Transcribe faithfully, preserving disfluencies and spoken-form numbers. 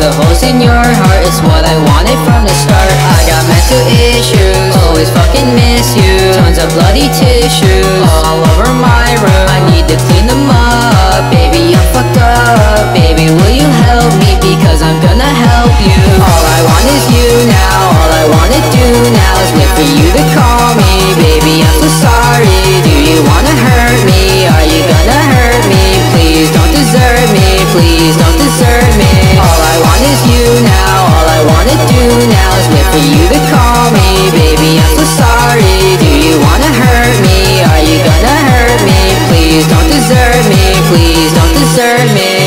the holes in your heart is what I wanted from the start. I got mental issues, always fucking miss you. Tons of bloody tissues all over my room. I need to clean them up, baby, I'm fucked up. Baby, will you help me, because I'm gonna help you. All I want is you now, all I wanna do now is wait for you to call me. Baby, I'm so sorry, do you wanna hurt me? Are you gonna hurt me? Please don't desert me, please don't desert me. All I want is you now, all I wanna do now is wait for you to call